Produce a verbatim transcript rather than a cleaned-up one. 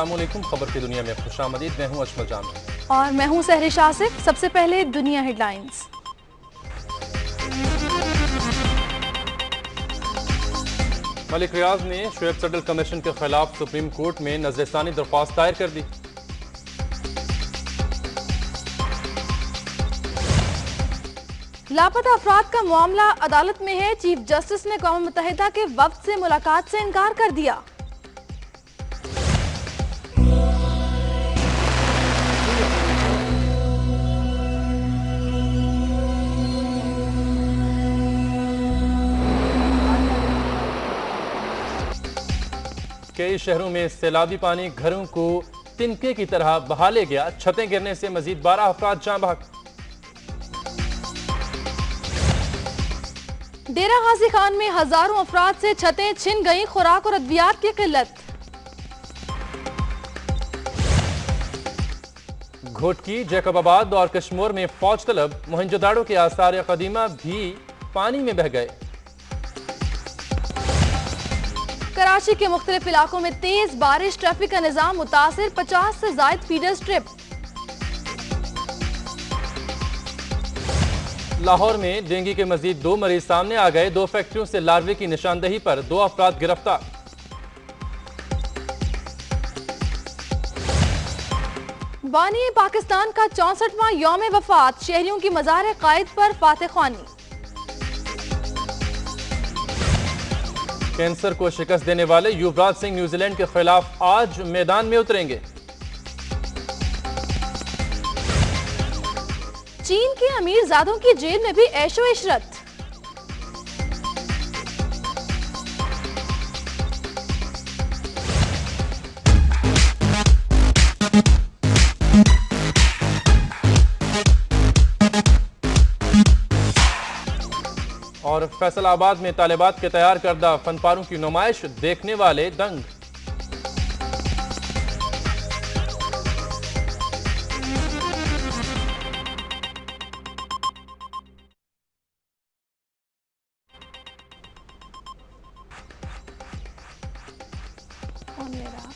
अस्सलामुअलैकुम। खबर की दुनिया में खुशामदीद। मैं हूं अजमल जामी और मैं हूं सहरिश आसिफ। सबसे पहले दुनिया हेडलाइंस। मलिक रियाज ने शुएब सडल कमीशन के खिलाफ सुप्रीम कोर्ट में नजरसानी दरख्वास्त दायर कर दी। लापता अफराद का मामला अदालत में है। चीफ जस्टिस ने कौम मुत्तहिदा के वफ्द से मुलाकात से इनकार कर दिया। कई शहरों में सैलाबी पानी घरों को तिनके की तरह बहा ले गया। छतें गिरने से मजीद बारह अफराद जाँ बहक। डेरा गाजी खान में हजारों अफराद से छतें छिन गईं। खुराक और अद्वियात की किल्लत। घोटकी, जैकबाबाद और कश्मीर में फौज तलब। मोहनजोदाड़ो के आसार कदीमा भी पानी में बह गए। कराची के मुख्तलिफ इलाकों में तेज बारिश। ट्रैफिक का निजाम मुतासिर। पचास से जायद फीडर स्ट्रिप। लाहौर में डेंगू के मजीद दो मरीज सामने आ गए। दो फैक्ट्रियों से लार्वे की निशानदही पर दो अफराद गिरफ्तार। बानी पाकिस्तान का चौसठवां यौम वफात। शहरियों की मज़ार कायद पर फातह ख्वानी। कैंसर को शिकस्त देने वाले युवराज सिंह न्यूजीलैंड के खिलाफ आज मैदान में उतरेंगे। चीन के अमीर ज़ादों की जेल में भी ऐशो इशरत। और फैसलाबाद में तालिबात के तैयार करदा फनपारों की नुमाइश। देखने वाले दंग। कौन ले रहा?